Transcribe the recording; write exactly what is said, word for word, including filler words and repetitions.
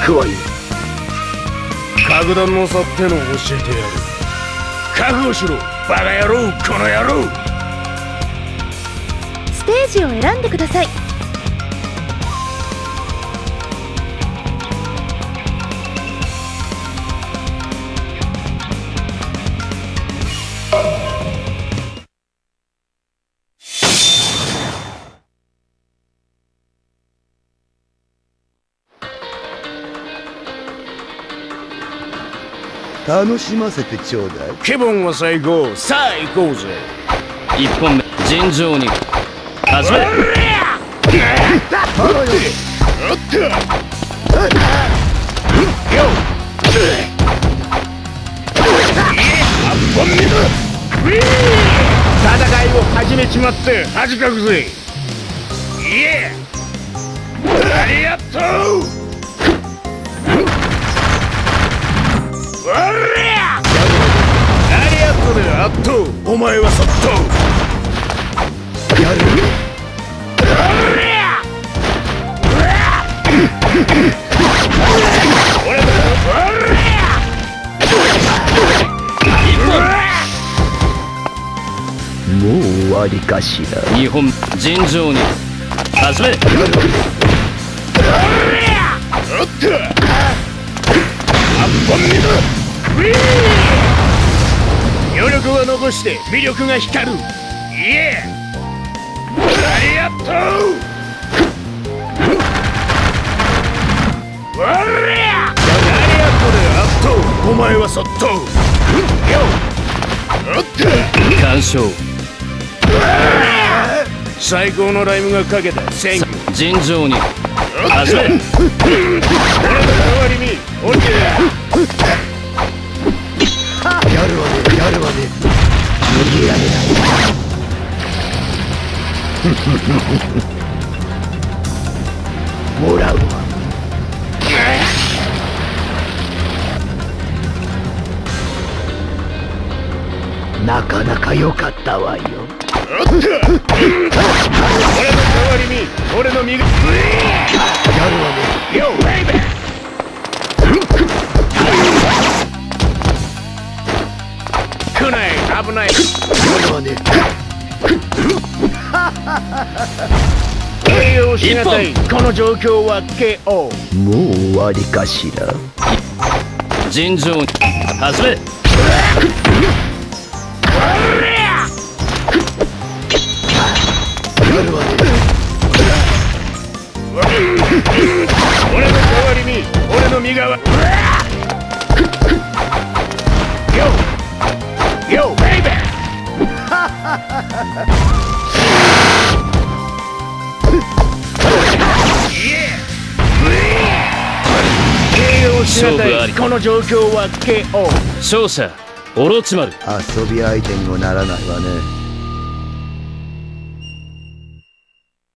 くわよ。 格段の差ってのを教えてやる。覚悟しろバカ野郎、この野郎。 ステージを選んでください。 楽しませてちょうだい。 気分は最高。さあ行こうぜ。 一本目尋常に始め。 戦いを始めちまって恥かくぜ。いえありがとう。ありがとうであっと。お前はそっとやる。 もう終わりかしら。 二本尋常に始め。 余力は残して魅力が光る。いえありがとう。ありがとうであっと。お前はそっと完勝。 最高のライムがかけた戦技尋常に始め。 俺の代わりに俺やるわね、やるわね。逃げられない。もらうわ。なかなか良かったわよ。 俺の代わりに俺の身がやるわね。 よベイベー。来ない、危ない。 やるわね。 栄養しがたいこの状況は ケーオー。 もう終わりかしら。 尋常に始め。 やるわね。 俺の代わりに俺の身側。よよベイベー。栄養しがたいこの状況は ケーオー。 勝者オロチマル。 遊び相手にもならないわね。